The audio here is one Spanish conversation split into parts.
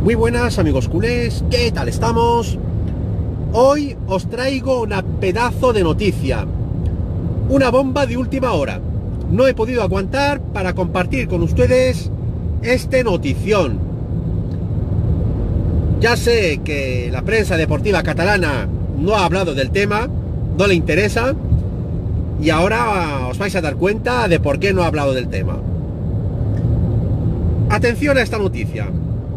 Muy buenas amigos culés, ¿qué tal estamos? Hoy os traigo una pedazo de noticia, una bomba de última hora. No he podido aguantar para compartir con ustedes este notición. Ya sé que la prensa deportiva catalana no ha hablado del tema, no le interesa, y ahora os vais a dar cuenta de por qué no ha hablado del tema. Atención a esta noticia.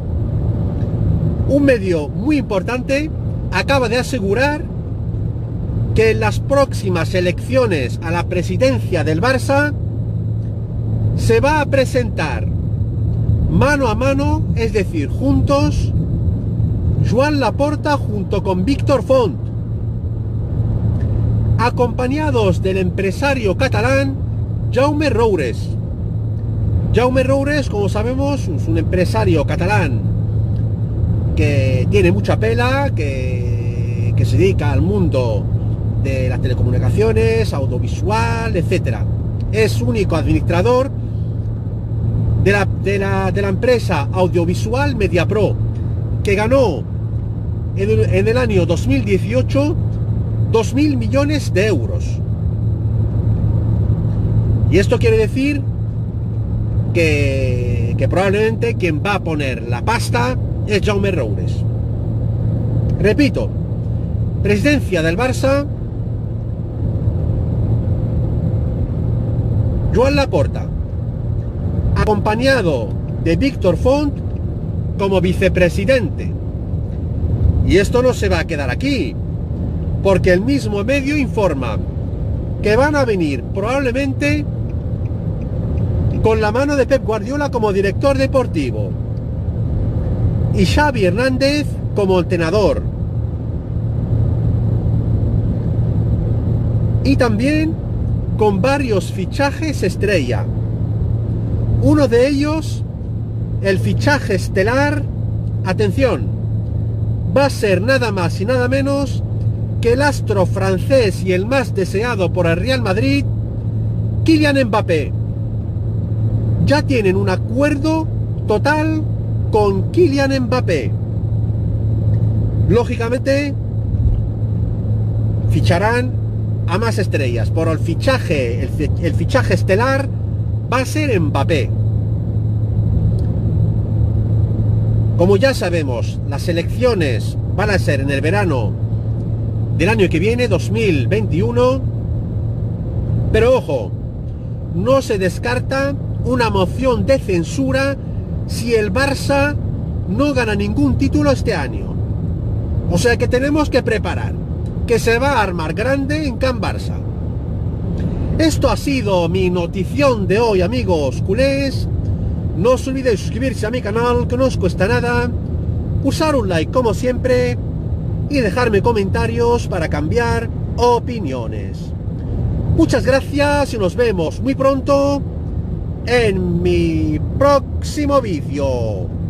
Un medio muy importante acaba de asegurar que en las próximas elecciones a la presidencia del Barça se va a presentar mano a mano, es decir, juntos, Joan Laporta junto con Víctor Font, acompañados del empresario catalán Jaume Roures. Jaume Roures, como sabemos, es un empresario catalán que tiene mucha pela, que se dedica al mundo de las telecomunicaciones, audiovisual, etcétera. Es único administrador de la empresa audiovisual Mediapro, que ganó en el año 2018 2.000 millones de euros. Y esto quiere decir que probablemente quien va a poner la pasta es Jaume Roures. Repito, presidencia del Barça, Joan Laporta, acompañado de Víctor Font como vicepresidente. Y esto no se va a quedar aquí, porque el mismo medio informa que van a venir probablemente con la mano de Pep Guardiola como director deportivo y Xavi Hernández como entrenador. Y también con varios fichajes estrella. Uno de ellos, el fichaje estelar, atención, va a ser nada más y nada menos que el astro francés y el más deseado por el Real Madrid, Kylian Mbappé. Ya tienen un acuerdo total con Kylian Mbappé. Lógicamente ficharán a más estrellas, pero el fichaje estelar va a ser Mbappé. Como ya sabemos, las elecciones van a ser en el verano del año que viene, 2021, pero ojo, no se descarta una moción de censura si el Barça no gana ningún título este año. O sea que tenemos que preparar, que se va a armar grande en Can Barça. Esto ha sido mi notición de hoy, amigos culés. No os olvidéis suscribirse a mi canal, que no os cuesta nada, usar un like como siempre y dejarme comentarios para cambiar opiniones. Muchas gracias y nos vemos muy pronto en mi próximo vídeo.